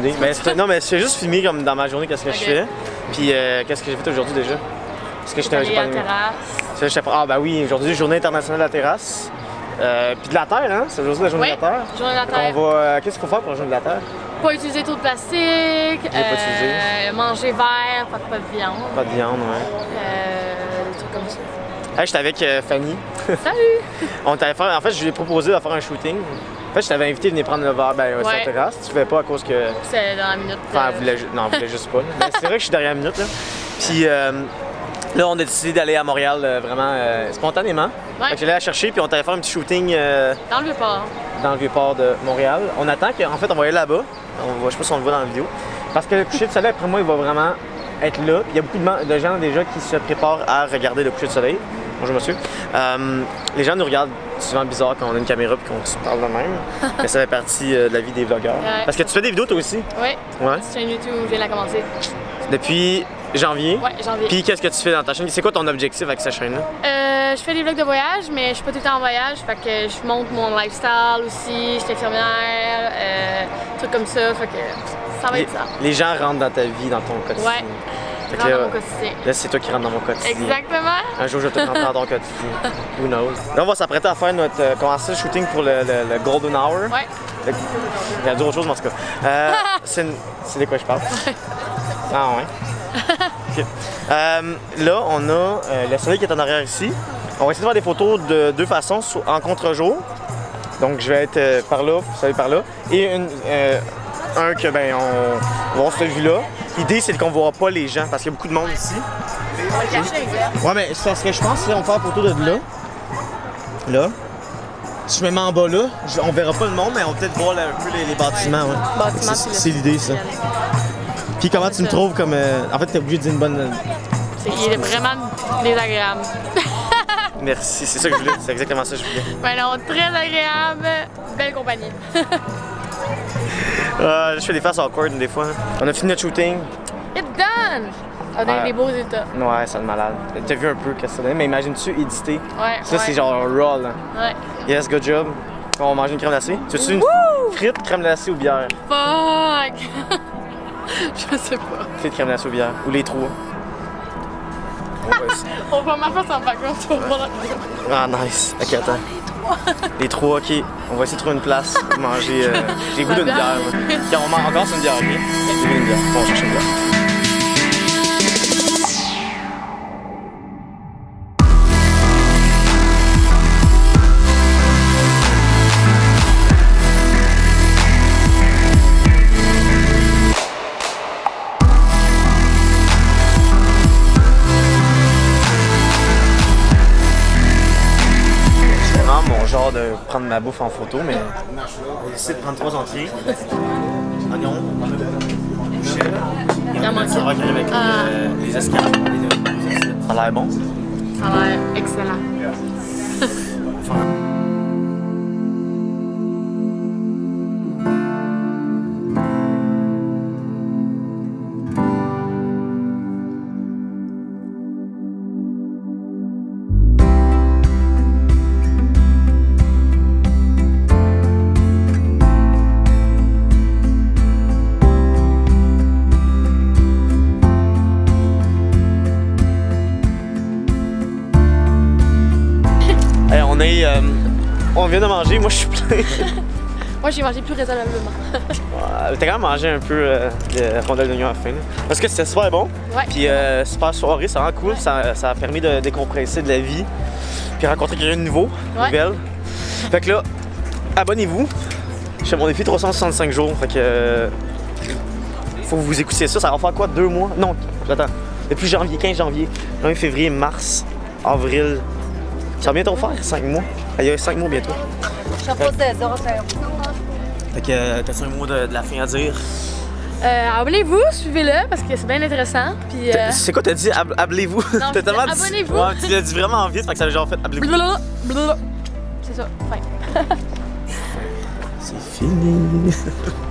idée. Mais non, mais c'est juste filmé comme dans ma journée qu'est-ce que je fais. Puis qu'est-ce que j'ai fait aujourd'hui déjà? Est-ce que j'étais à la terrasse. Ah ben oui, aujourd'hui, journée internationale de la terrasse. Puis de la terre, hein? C'est aujourd'hui la journée de la terre. Journée de la terre. Qu'est-ce qu'il faut faire pour la journée de la terre? Pas utiliser trop de plastique. Manger vert, pas de viande. Pas de viande, ouais. Des trucs comme ça. Hey, j'étais avec Fanny. Salut! On t'avait fait, en fait, je lui ai proposé de faire un shooting. En fait, je t'avais invité à venir prendre le verre sur la terrasse. Tu ne fais pas à cause que. C'est dans la minute. Enfin, elle voulait juste pas. Mais c'est vrai que je suis derrière la minute. Là. Puis là, on a décidé d'aller à Montréal vraiment spontanément. Ouais. Fait que j'allais la chercher, puis on t'avait fait un petit shooting. Dans le Vieux-Port. Dans le Vieux-Port de Montréal. On attend qu'en fait, on va aller là-bas. Je sais pas si on le voit dans la vidéo. Parce que le coucher de soleil, après moi, il va vraiment être là. Puis il y a beaucoup de gens déjà qui se préparent à regarder le coucher de soleil. Bonjour monsieur. Les gens nous regardent souvent bizarre quand on a une caméra et qu'on se parle de même. Mais ça fait partie de la vie des vlogueurs. Ouais. Parce que tu fais des vidéos toi aussi? Oui. Ouais. C'est une YouTube où je viens de la commencer. Depuis janvier? Ouais, janvier. Puis qu'est-ce que tu fais dans ta chaîne? C'est quoi ton objectif avec cette chaîne-là? Je fais des vlogs de voyage, mais je suis pas tout le temps en voyage. Fait que je montre mon lifestyle aussi. Je suis infirmière, trucs comme ça. Fait que ça va être ça. Les gens rentrent dans ta vie, dans ton quotidien. Ouais. Dans mon quotidien. Là, c'est toi qui rentres dans mon quotidien. Exactement. Un jour, je vais te rentrer dans ton quotidien. Who knows? Là, on va s'apprêter à faire notre commencer le shooting pour le Golden Hour. Ouais. Il y a d'autres choses, mais en tout cas. C'est de quoi je parle? Ah ouais. Okay. Là, on a le soleil qui est en arrière ici. On va essayer de faire des photos de deux façons, en contre-jour. Donc, je vais être par là, vous savez par là. Et un que, ben, on va voir cette vue-là. L'idée, c'est qu'on ne voit pas les gens parce qu'il y a beaucoup de monde ici. On va le cacher, exact. Ouais, mais c'est ce que je pense, c'est qu'on fait la photo de là. Là. Si je me mets en bas là, on verra pas le monde, mais on va peut-être voir là, un peu les bâtiments. Ouais. C'est l'idée, ça. Puis comment tu me trouves comme. En fait, t'es obligé de dire une bonne. Il est vraiment désagréable. Merci, c'est ça que je voulais. C'est exactement ça que je voulais. Ben non, très agréable, belle compagnie. Je fais des faces awkward des fois. On a fini notre shooting. It's done! On a eu des beaux résultats. Ouais, c'est malade. T'as vu un peu ce que ça donnait, mais imagine-tu éditer. Ouais. Ça, c'est genre raw là. Ouais. Yes, good job. On va manger une crème glacée. Tu veux-tu une frite, crème glacée ou bière? Fuck! Je sais pas. Frite, crème glacée ou bière? Ou les trois? On voit ma face en background, on va voir la Ah, nice. Ok, attends. Les trois, ok. On va essayer de trouver une place pour manger. J'ai goût d'une bière. Okay, on mange encore, c'est une bière, ok? J'ai goût d'une bière. On va chercher une bière. Genre de prendre ma bouffe en photo, mais on essaie de prendre 3 entrées. Oignon, ça va avec les escalades. Ça a l'air bon? Ça a l'air excellent. On vient de manger, moi je suis plein. Moi j'ai mangé plus raisonnablement. T'as quand même mangé un peu de rondelles d'oignon à la fin. Parce que c'était super bon. Ouais. Puis super soirée, c'est vraiment cool. Ça a permis de décompresser de la vie. Puis rencontrer quelqu'un de nouveau, nouvelle. Fait que là, abonnez-vous. Je fais mon défi 365 jours. Fait que faut que vous écoutiez ça. Ça va faire quoi, 2 mois? Non, attends. Depuis janvier, 15 janvier, 1er février, mars, avril. Ça va bientôt faire 5 mois. Il y a 5 mois bientôt. Fait que t'as-tu un mot de la fin à dire? Abonnez-vous, suivez-le parce que c'est bien intéressant. Puis. C'est quoi t'as dit? Abonnez-vous? T'as tellement dit. Abonnez-vous! Ouais, tu l'as dit vraiment vite, fait que ça a genre fait abonnez-vous. C'est ça, fin. C'est fini.